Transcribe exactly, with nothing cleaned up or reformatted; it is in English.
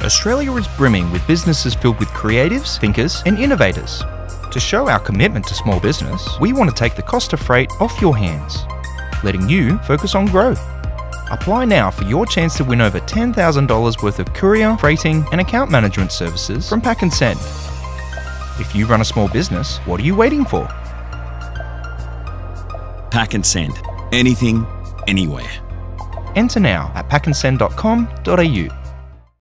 Australia is brimming with businesses filled with creatives, thinkers, and innovators. To show our commitment to small business, we want to take the cost of freight off your hands, letting you focus on growth. Apply now for your chance to win over ten thousand dollars worth of courier, freighting, and account management services from Pack and Send. If you run a small business, what are you waiting for? Pack and Send. Anything, anywhere. Enter now at pack and send dot com dot a u.